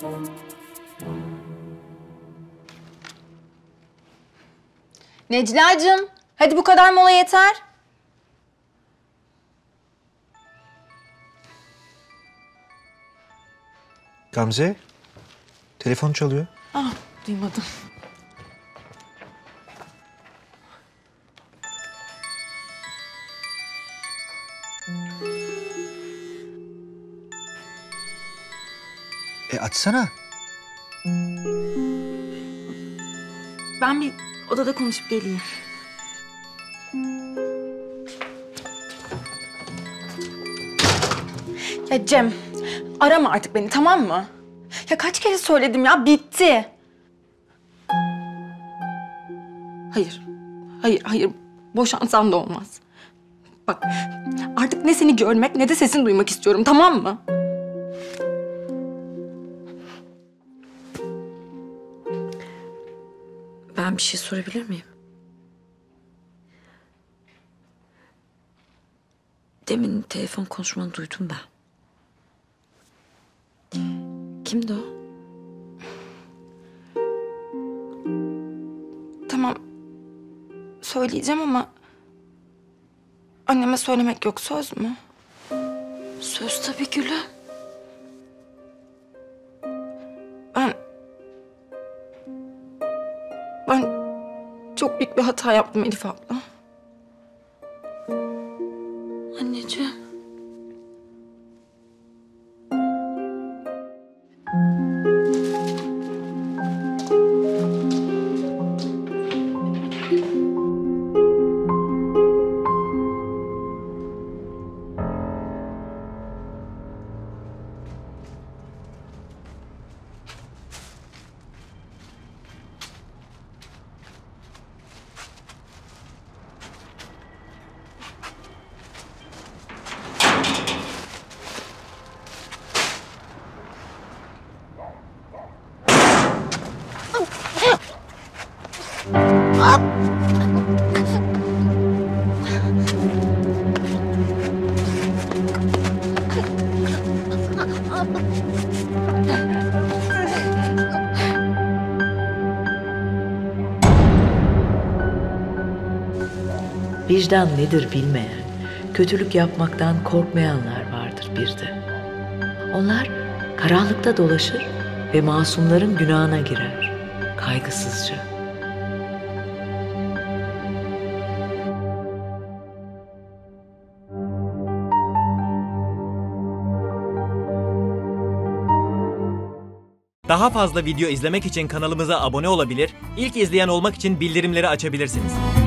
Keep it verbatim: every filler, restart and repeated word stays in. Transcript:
Necla'cığım, hadi bu kadar mola yeter. Gamze, telefon çalıyor. Ah, duymadım. E açsana. Ben bir odada konuşup geleyim. Ya Cem, arama artık beni, tamam mı? Ya kaç kere söyledim ya, bitti. Hayır, hayır, hayır. Boşansam da olmaz. Bak, artık ne seni görmek ne de sesini duymak istiyorum, tamam mı? Ben bir şey sorabilir miyim? Demin telefon konuşmanı duydum ben. Kimdi o? Tamam, söyleyeceğim ama... anneme söylemek yok, söz mü? Söz tabii Gülüm. Ben... Ben çok büyük bir hata yaptım Elif abla. Anneciğim. Vicdan nedir bilmeyen, kötülük yapmaktan korkmayanlar vardır bir de. Onlar karanlıkta dolaşır ve masumların günahına girer, kaygısızca. Daha fazla video izlemek için kanalımıza abone olabilir, ilk izleyen olmak için bildirimleri açabilirsiniz.